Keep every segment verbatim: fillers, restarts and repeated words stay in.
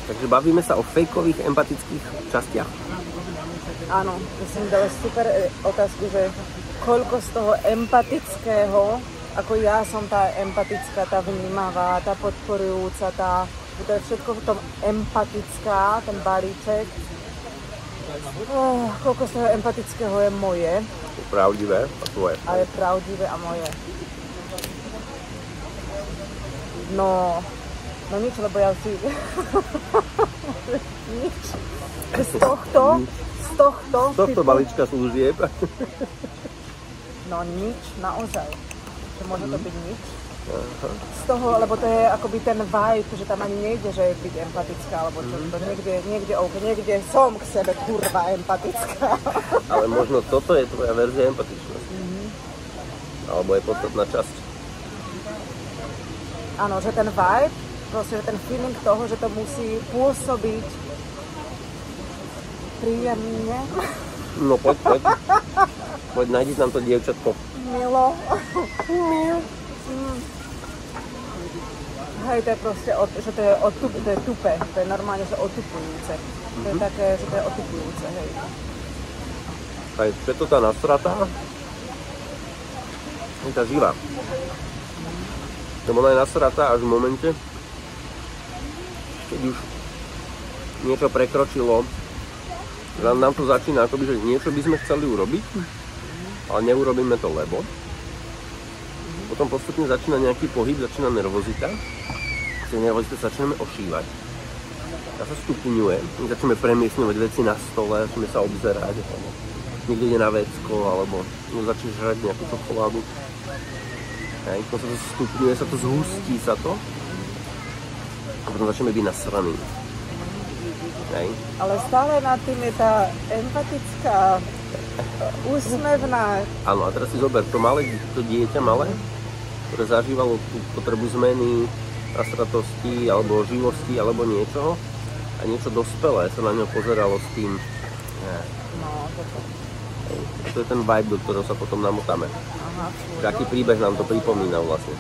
Takže bavíme sa o fejkových empatických častiach. Áno, myslím, dala super otázku, že koľko z toho empatického, ako ja som tá empatická, tá vnímavá, tá podporujúca, tá, to je všetko v tom empatická, ten balíček. Oh, koľko z toho empatického je moje. Je pravdivé a tvoje. A je pravdivé a moje. No, no nič, lebo ja si... nič. Z tohto, z tohto... Z tohto balíčka služieb. No nič, naozaj. Že môže to byť nič. Aha. Z toho, lebo to je akoby ten vibe, že tam ani nejde, že je byť empatická, alebo čo, to niekde, niekde, ok, niekde som k sebe kurva empatická. Ale možno toto je tvoja verzia empatičnosti. Mm-hmm. Alebo je podstatná časť. Áno, že ten vibe, proste, že ten feeling toho, že to musí pôsobiť príjemne. No poď, poď. Poď, nájdi nám to dievčatko. Milo. Mm. Hej, to je proste, od, že to je, otup, to je tupe, to je normálne, že otupujúce. Mm-hmm. To je také, že to je otupujúce, hej. Hej, čo je to tá nasratá? Je tá živá. Lebo ona je nasratá až v momente, keď už niečo prekročilo, že nám to začína akoby, že niečo by sme chceli urobiť, ale neurobíme to, lebo potom postupne začína nejaký pohyb, začína nervozita. Z tej nervozity začneme ošívať. A sa stupňuje. Začneme premiesňovať veci na stole, začneme sa obzerať. Alebo niekto ide na vecko, alebo začne žrať nejakú čokoládu. Hej, potom sa to stupňuje, sa to zhustí sa to. A potom začneme byť nasraní. Hej. Ale stále nad tým je tá empatická, úsmevná. Áno, a teraz si zober, to malé, to dieťa malé, ktoré zažívalo tú potrebu zmeny, nasratosti, alebo živosti, alebo niečoho, a niečo dospelé sa na ňo pozeralo s tým. No, toto. To je ten vibe, do ktorého sa potom namotáme. Aha. Aký príbeh nám to pripomína vlastne.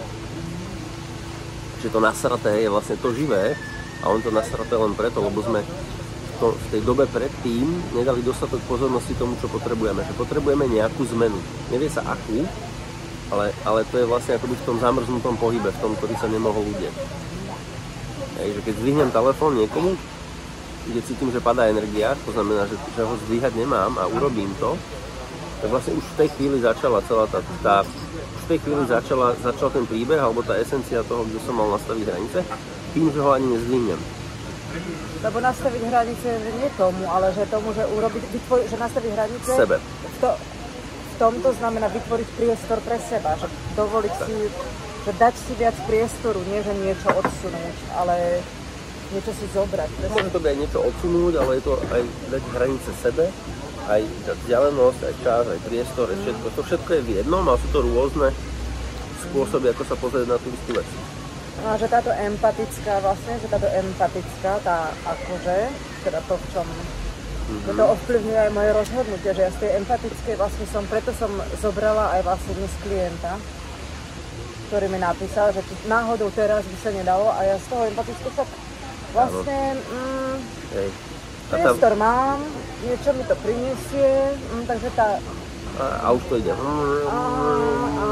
Čiže to nasraté je vlastne to živé, a on to nasraté len preto, lebo sme to v tej dobe predtým nedali dostatok pozornosti tomu, čo potrebujeme. Že potrebujeme nejakú zmenu. Nevie sa akú, ale, ale to je vlastne akoby v tom zamrznutom pohybe, v tom, ktorý sa nemohol udieť. Hej, že keď zdvihnem telefón niekomu, kde cítim, že padá energia, to znamená, že, že ho zdvíhať nemám a urobím to, tak vlastne už v tej chvíli začala celá tá, tá už v tej chvíli začala, začal ten príbeh, alebo tá esencia toho, kde som mal nastaviť hranice, tým, že ho ani nezdvihnem. Lebo nastaviť hranice nie tomu, ale že tomu, že urobiť, vytvoriť, že nastaviť hranice sebe. V, to, v tomto znamená vytvoriť priestor pre seba, že dovoliť si, že dať si viac priestoru, nie že niečo odsunúť, ale niečo si zobrať. Môže to byť aj niečo odsunúť, ale je to aj dať hranice sebe, aj vzdialenosť, aj čas, aj priestor, aj všetko. To všetko je v jednom a sú to rôzne spôsoby, ako sa pozrieť na tú istú vec. No, že táto empatická vlastne, že táto empatická, tá akože, teda to v čom, mm-hmm. to ovplyvňuje aj moje rozhodnutie, že ja z tej empatickej vlastne som, preto som zobrala aj vlastne dnes klienta, ktorý mi napísal, že náhodou teraz by sa nedalo a ja z toho empatického však vlastne, mm, priestor mám, niečo mi to prinesie, mm, takže tá... A, a už to ide. A, a...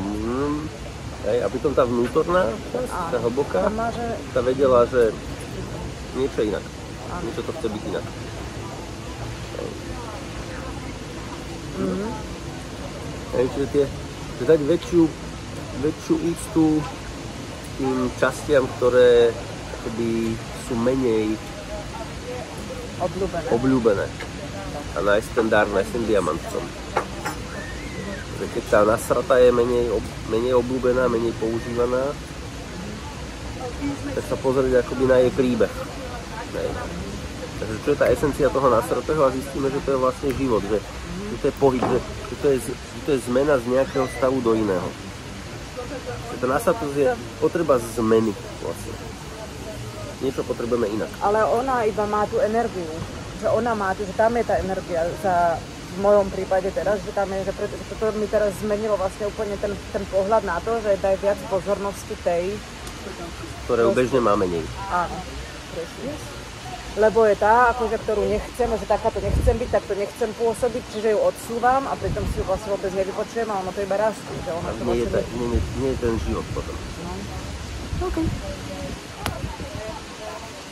Hej, a potom tá vnútorná, tá hlboká, tá vedela, že niečo inak. Áno. Niečo to chce byť inak. Hej. Mm-hmm. Hej, čiže tie, dať väčšiu, väčšiu úctu tým častiam, ktoré akoby sú menej obľúbené. obľúbené. A nájsť ten dar, nájsť ten diamant v tom. Keď tá nasrata je menej, menej obľúbená, menej používaná, tak sa pozrieť akoby na jej príbeh. Nej. Takže čo je tá esencia toho nasratého a zistíme, že to je vlastne život, že, že to je pohyb, že, že, to je, že to je zmena z nejakého stavu do iného. Že tá nasratosť je potreba zmeny vlastne. Niečo potrebujeme inak. Ale ona iba má tú energiu, že ona má, že tam je tá energia za... V mojom prípade teraz, že tam je, že, pre, že toto mi teraz zmenilo vlastne úplne ten, ten pohľad na to, že daj viac pozornosti tej, ktoré bežne má menej. Áno. Presne. Lebo je tá, akože, ktorú nechcem, že takáto nechcem byť, tak to nechcem pôsobiť, čiže ju odsúvam a pritom si ju vlastne vôbec nevypočujem a ono to iba rastie. Že ono to nie, je vlastne... ta, nie, nie, nie je ten život potom. No. OK.